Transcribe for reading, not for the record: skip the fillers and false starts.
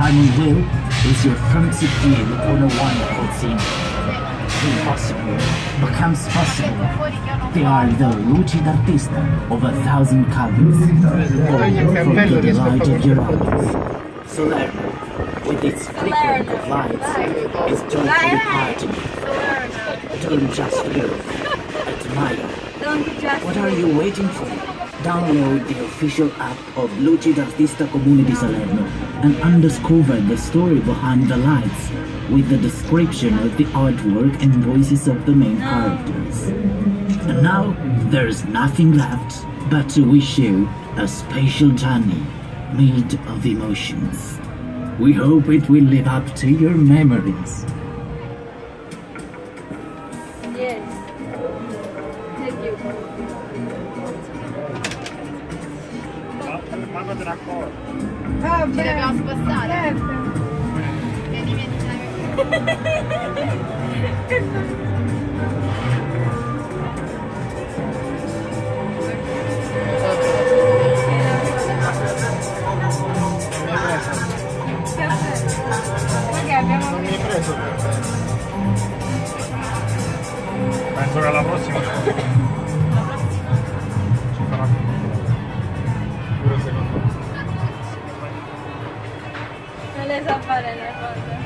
Simon Will is your front seat view on a wonderful scene. The impossible becomes possible. They are the luci d'artista of 1,000 colors, all for the delight of your eyes. Salerno, with its flickering of lights, is joyfully partying. Don't just look, admire. What are you waiting for? Download the official app of Luci d'Artista Comune di Salerno and undiscover the story behind the lights with the description of the artwork and voices of the main characters. And now, there's nothing left but to wish you a special journey made of emotions. We hope it will live up to your memories. Yes. Thank you. Quando te la corro? Ci dobbiamo spostare. Vieni, vieni, Non mi hai preso? Penso che alla prossima ci farà pure secondo me. Non le sa fare le cose.